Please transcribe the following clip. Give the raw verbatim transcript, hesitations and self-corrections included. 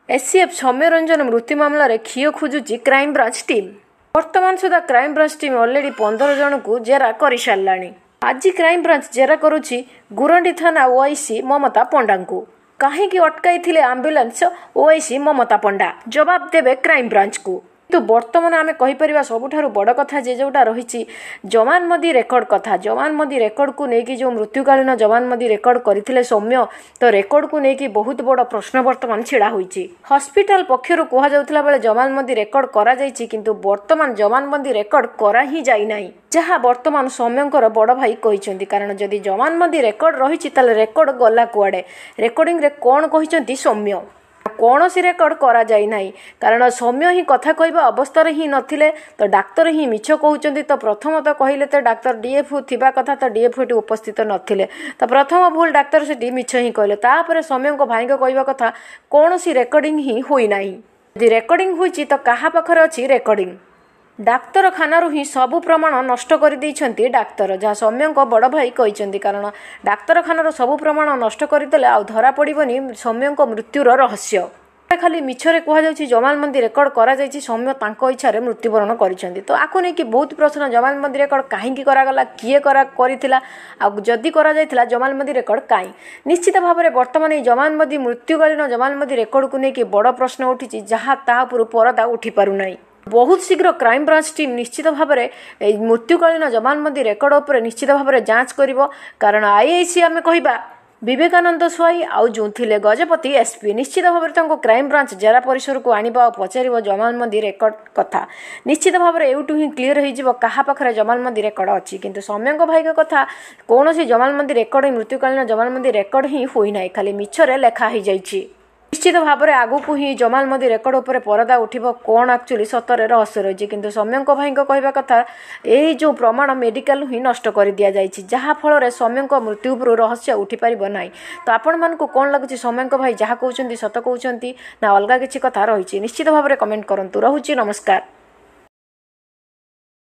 ACF Soumyaranjan मृत्यु मामलें खियो खोजुची क्राइमब्रांच टीम। वर्तमान सुधा क्राइमब्रांच टीम ऑलरेडी पंद्रह जन को जेरा कर सारा। आज क्राइमब्रांच जेरा करुच्ची गुरंडी थाना ओआईसी ममता पंडा को। कहीं अटकाई आंबुलांस ओआईसी ममता पंडा जवाब देवे क्राइमब्रांच को। तो बर्तमान आम कहीपर सबुठारु बड़ कथा जे जोटा रही जवानमदी रेकर्ड कथा। जवानमदी रेकर्ड को लेकिन जो मृत्युकालीन जवानमदी रेकर्ड करते सौम्य तो रेकर्ड को लेकिन बहुत बड़ प्रश्न बर्तमान छिड़ा होईची। हॉस्पिटल पक्षर कहुला बेले जवानमदी रेकर्ड करा जायछि किंतु बर्तमान जवानमदी रेकर्ड करा ही जाई नाही जहाँ बर्तमान सौम्यंकर बड़ भाई कहिसेंती। कारण जदि जवानमदी रेकर्ड रही ताले रेकर्ड गला कुआडे रेकर्डिंग रे कोन कहिसेंती सौम्य कौन सी रेकर्ड करा जाई नाही। कारण सौम्य ही कथा कहबा अवस्था ही नथिले तो डाक्तर ही मिछ कहउचंती। तो प्रथम तो कहले तो डाक्तर डीएफ थिबा कथा तो डीएफ टी उपस्थित नथिले तो प्रथम भूल डाक्तर से मिछ ही कहले। तापर सौम्य को भाई को कहबा कथा कौन सी रेकर्डिंग ही होई नाही। यदि रेकर्डिंग होईची तो कहा पाखरे अछि रेकर्डिंग। डाक्तर खानारू ही सबु प्रमाण नष्ट कर देइछंती डाक्तर जहाँ सौम्य को बड़ भाई कहिसेंती। कारण डाक्तर खानार सबु प्रमाण नष्ट करदेले आ धरा पड़िबनी सौम्य को मृत्युर रहस्य। खाली मिछरे कहुच्छी जवानमदी रेकर्ड करा जायछि सौम्य तांको इच्छा मृत्युवरण करिसेंती। तो आको नहीं कि बहुत प्रश्न जवानमदी रेकर्ड कहीं करागला किए करा करिथिला आ जदि करा जायथिला जवानमदी रेकर्ड काई। निश्चित भाव में बर्तमान ये जवानमदी मृत्युकालीन जवानमदी रेकर्ड को लेकिन बड़ प्रश्न उठी जहाँ ता उपर परदा उठी पारु नाही। बहुत शीघ्र क्राइमब्रांच टीम निश्चित भाव में मृत्युकालीन जवानमदी रेकर्ड उपर निश्चित भाव में जांच करिवो। कारण आईआईसी आम कहबा विवेकानंद स्वाई आउ जो थिले गजपति एसपी निश्चित भाव में क्राइमब्रांच जेरा परिसर को आनिबा पचार जवानमदी रेकर्ड कथा निश्चित भाव में एवटू ही क्लीयर हो क्या पाखे जवानमदी रेकर्ड अच्छी। किंतु सौम्य भाई कथा कौन सी जवानमदी रेकर्ड मृत्युकालीन जवानमदी रेकर्ड ही होई नाही खाली मिछरे लेखा ही जाइछि। निश्चित भाव में आगु को ही जवानमदी रेकर्ड उपर परदा उठिबो कौन एक्चुअली सतरे रहस्य रही। किंतु सौम्य भाई कहवा कथा यही जो प्रमाण मेडिकल ही नष्ट कर दि जाइछि जहाँ फल सौम्य मृत्यु उपर रहस्य उठी पारिबो नाही। तो आपण मानकु कौन लगुच सौम्य भाई जहाँ कहउछंती सत कहउछंती ना अलगा किछि कथा रही निश्चित भाव में कमेंट करंतु। रहुछि नमस्कार।